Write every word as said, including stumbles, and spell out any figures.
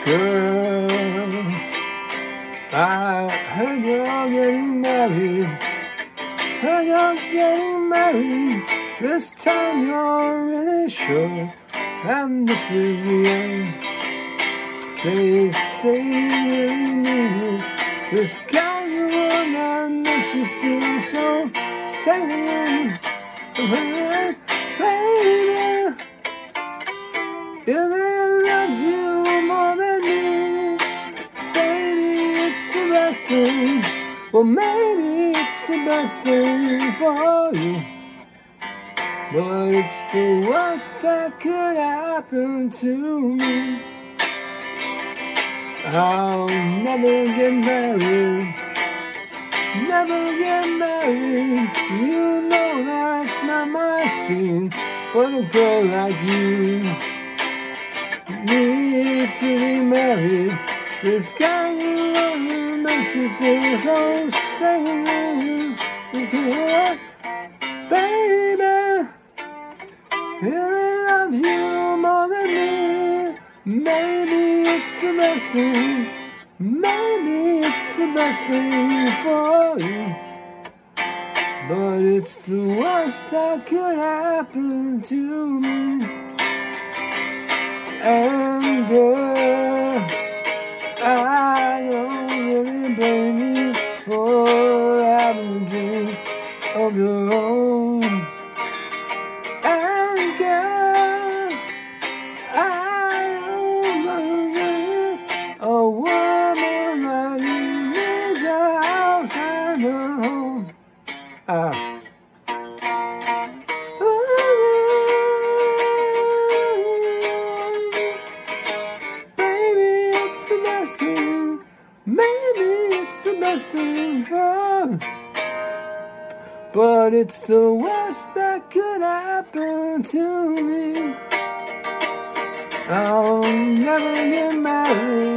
Girl, I heard you're getting married. Heard you're getting married. This time you're really sure, and this is the end. They say you really need it. This guy you want that makes you feel so sane. Baby, if it loves you more than me, baby, it's the best thing. Well, maybe it's the best thing for you, but it's the worst that could happen to me. I'll never get married, never get married. You know that's not my scene, but a girl like you needs to be married. This guy you love makes you feel so sane. Baby, he loves you more than me. Maybe it's the best thing. Maybe it's the best thing for you, but it's the worst that could happen to me. And girl, I don't really blame you for having a dream of your own. And girl, I don't blame you. A woman like you needs a house and a home. Ah. Maybe it's the best thing for, but it's the worst that could happen to me. I'll never get married.